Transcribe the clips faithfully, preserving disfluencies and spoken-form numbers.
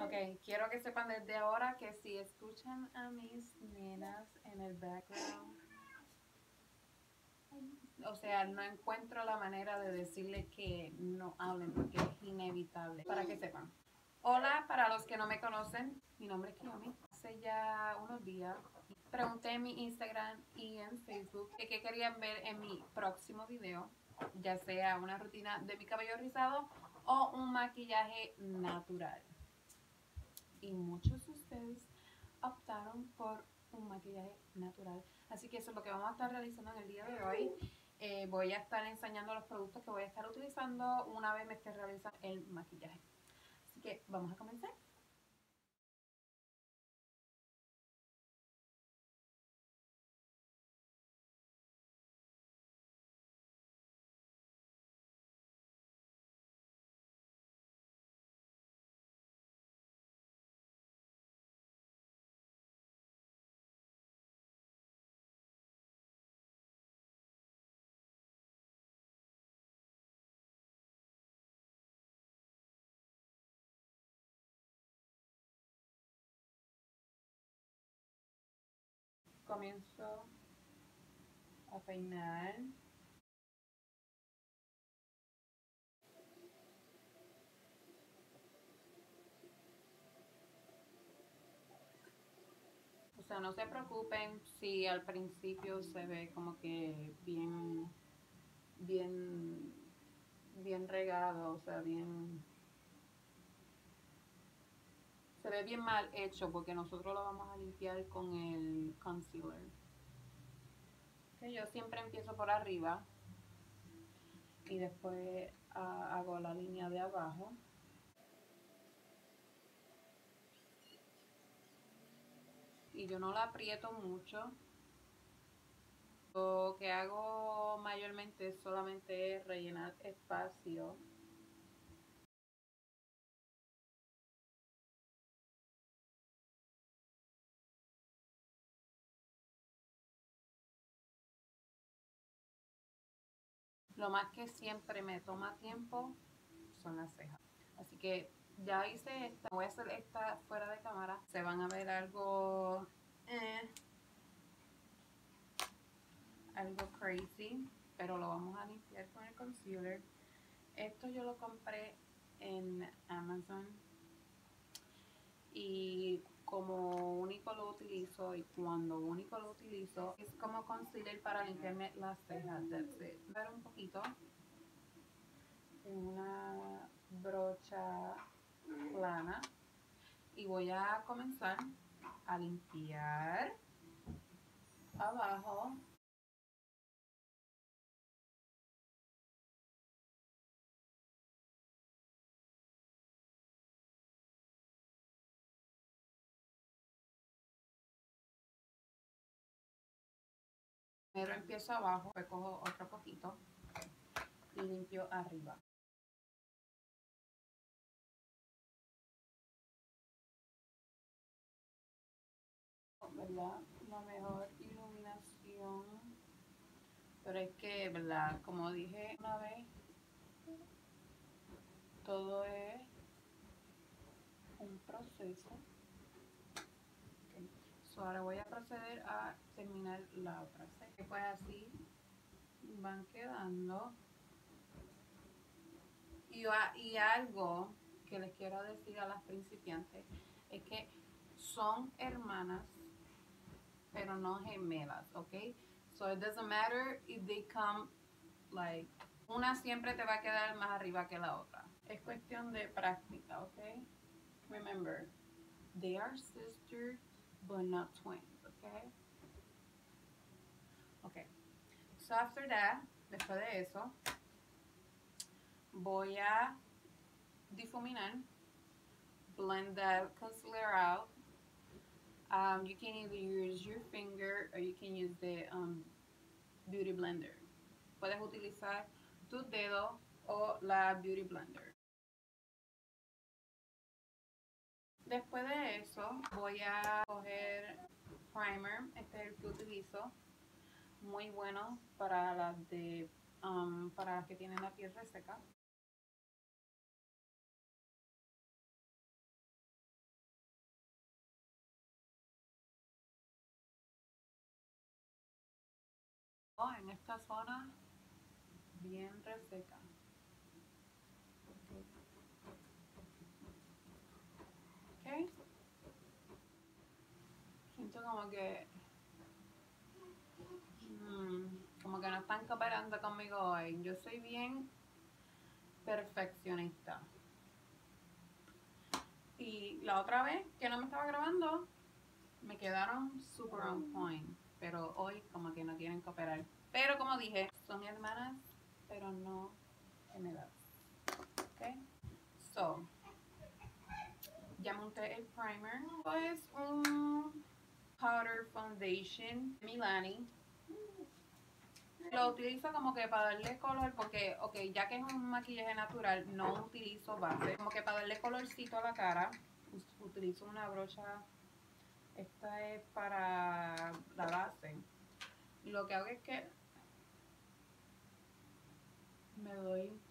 Ok, quiero que sepan desde ahora que si escuchan a mis nenas en el background, o sea, no encuentro la manera de decirle que no hablen porque es inevitable, para que sepan. Hola, para los que no me conocen, mi nombre es Kiyomi. Hace ya unos días pregunté en mi Instagram y en Facebook que qué querían ver en mi próximo video, ya sea una rutina de mi cabello rizado o un maquillaje natural. Y muchos de ustedes optaron por un maquillaje natural. Así que eso es lo que vamos a estar realizando en el día de hoy. Eh, voy a estar enseñando los productos que voy a estar utilizando una vez me esté realizando el maquillaje. Así que vamos a comenzar. Comienzo a peinar. O sea, no se preocupen si al principio se ve como que bien, bien, bien regado, o sea, bien, se ve bien mal hecho porque nosotros lo vamos a limpiar con el concealer. Okay, yo siempre empiezo por arriba y después uh, hago la línea de abajo. Y yo no la aprieto mucho. Lo que hago mayormente es solamente rellenar espacio. Lo más que siempre me toma tiempo son las cejas. Así que ya hice esta. Voy a hacer esta fuera de cámara. Se van a ver algo... Eh, algo crazy. Pero lo vamos a limpiar con el concealer. Esto yo lo compré en Amazon. Y como único lo utilizo y cuando único lo utilizo es como concealer para limpiarme las cejas. That's it. Ver un poquito en una brocha plana y voy a comenzar a limpiar abajo. Primero empiezo abajo, después cojo otro poquito y limpio arriba. ¿Verdad? La mejor iluminación. Pero es que, ¿verdad? Como dije una vez, todo es un proceso. Okay. So, ahora voy a proceder a terminar la otra. Pues así van quedando. Y, y algo que les quiero decir a las principiantes es que son hermanas, pero no gemelas, ¿ok? So it doesn't matter if they come like una siempre te va a quedar más arriba que la otra. Es cuestión de práctica, ¿ok? Remember, they are sisters but not twins, ¿ok? Ok. So after that, después de eso, voy a difuminar, blend the concealer out. Um, you can either use your finger or you can use the um, beauty blender. Puedes utilizar tus dedos o la beauty blender. Después de eso voy a coger primer, este es el que utilizo, muy bueno para las de um, para las que tienen la piel reseca. En esta zona bien reseca. Ok. Siento como que mmm, como que no están cooperando conmigo hoy. Yo soy bien perfeccionista. Y la otra vez que no me estaba grabando, me quedaron super on point. Pero hoy como que no quieren cooperar. Pero como dije, son hermanas, pero no gemelas. Ok. So, ya monté el primer. Esto es un powder foundation Milani. Lo utilizo como que para darle color porque, ok, ya que es un maquillaje natural, no utilizo base. Como que para darle colorcito a la cara, utilizo una brocha. Esta es para la base. Lo que hago es que me doy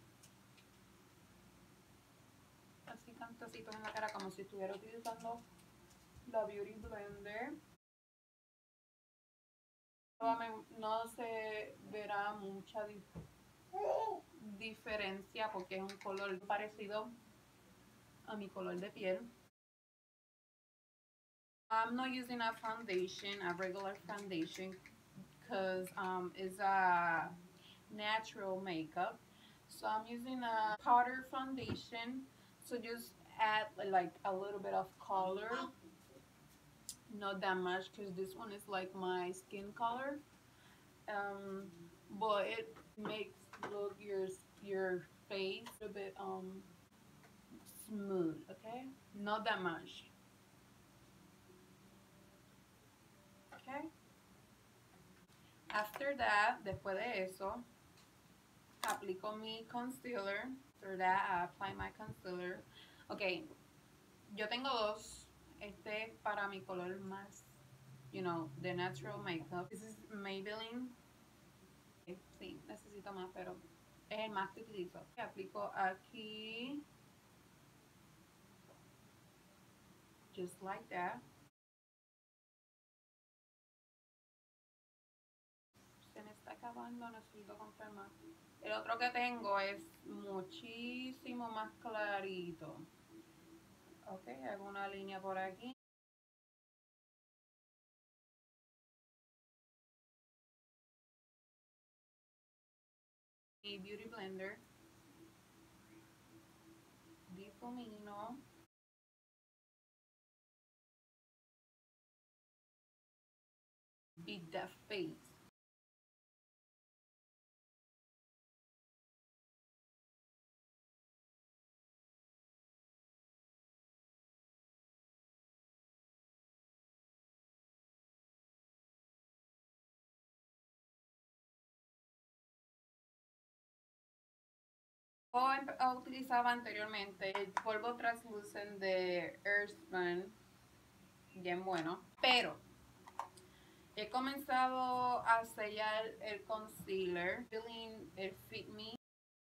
así cantecitos en la cara como si estuviera utilizando la Beauty Blender. No se verá mucha dif diferencia porque es un color parecido a mi color de piel. I'm not using a foundation, a regular foundation, because um, it's a natural makeup. So I'm using a powder foundation. So just add like a little bit of color. Not that much because this one is like my skin color. Um, but it makes look your your face a bit um smooth, okay? Not that much. Okay? After that, después de eso, aplico mi concealer. After that, I apply my concealer. Ok, yo tengo dos. Este es para mi color más, you know, the natural makeup. This is Maybelline. Sí, necesito más, pero es el más que utilizo. Aplico aquí. Just like that. Se me está acabando, necesito comprar más. El otro que tengo es muchísimo más clarito. Ok, hago una línea por aquí. Y Beauty Blender. Difumino. Beat that face. Yo utilizaba anteriormente el polvo translucent de Earthman, bien bueno, pero he comenzado a sellar el concealer, feeling el Fit Me.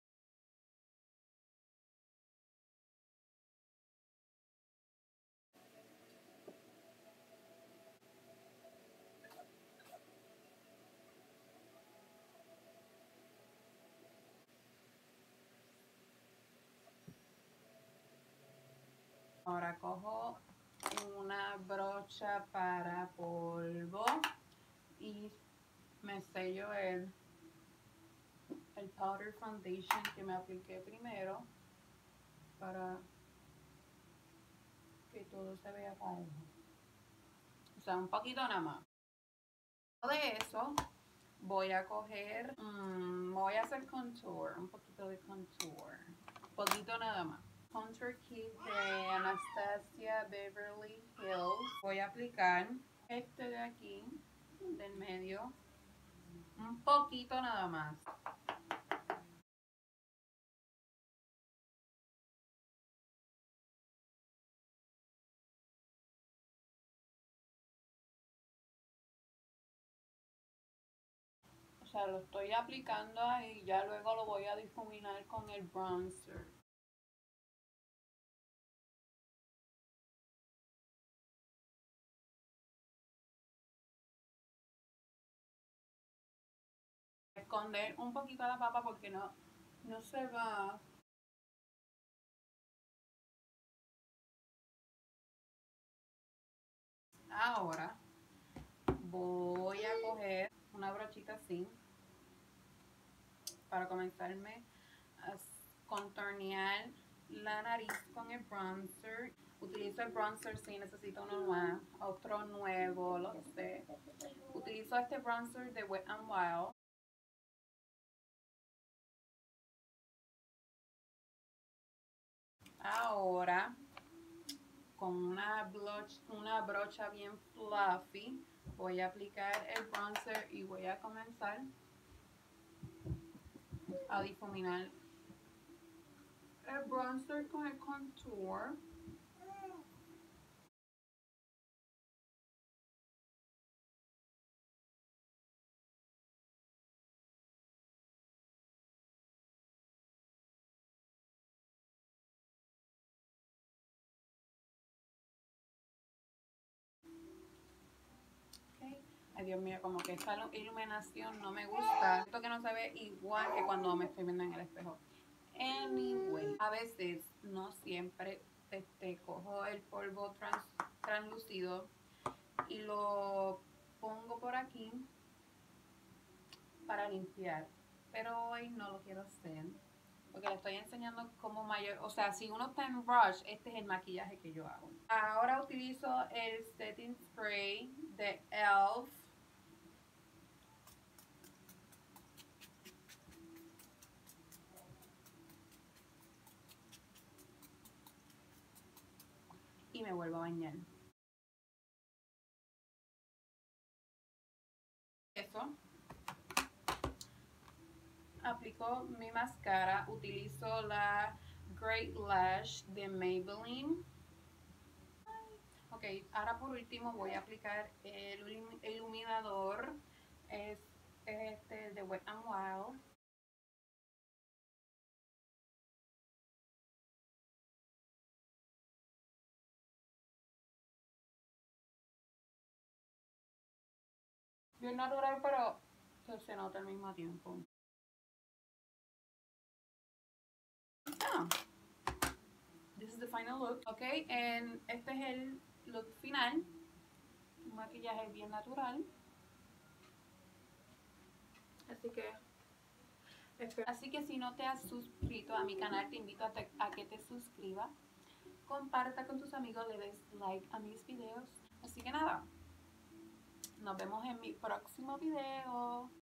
Ahora cojo una brocha para polvo y me sello el, el powder foundation que me apliqué primero para que todo se vea parejo. O sea, un poquito nada más. De eso voy a coger, mmm, voy a hacer contour, un poquito de contour, un poquito nada más. Contour Kit de Anastasia Beverly Hills. Voy a aplicar este de aquí, del medio, un poquito nada más. O sea, lo estoy aplicando ahí y ya luego lo voy a difuminar con el bronzer. esconder un poquito la papa porque no, no se va. Ahora voy a coger una brochita así para comenzarme a contornear la nariz con el bronzer. Utilizo el bronzer si necesito uno nuevo, otro nuevo, lo sé. Utilizo este bronzer de Wet n Wild. Ahora, con una, blush, una brocha bien fluffy, voy a aplicar el bronzer y voy a comenzar a difuminar el bronzer con el contour. Okay. Ay, Dios mío, como que esta iluminación no me gusta. Esto que no se ve igual que cuando me estoy viendo en el espejo. Anyway, a veces, no siempre, este, cojo el polvo trans, translúcido y lo pongo por aquí para limpiar, pero hoy no lo quiero hacer porque le estoy enseñando como mayor, o sea, si uno está en rush, este es el maquillaje que yo hago. Ahora utilizo el setting spray de e l f. Y me vuelvo a bañar. Eso. Aplico mi máscara, utilizo la Great Lash de Maybelline. Ok, ahora por último voy a aplicar el iluminador, es este de Wet n Wild. Bien natural, pero se nota al mismo tiempo. Ah, this is the final look. Ok, and este es el look final. Un maquillaje bien natural. Así que, así que si no te has suscrito a mi canal, te invito a, te, a que te suscribas. Comparta con tus amigos, le des like a mis videos. Así que nada, nos vemos en mi próximo video.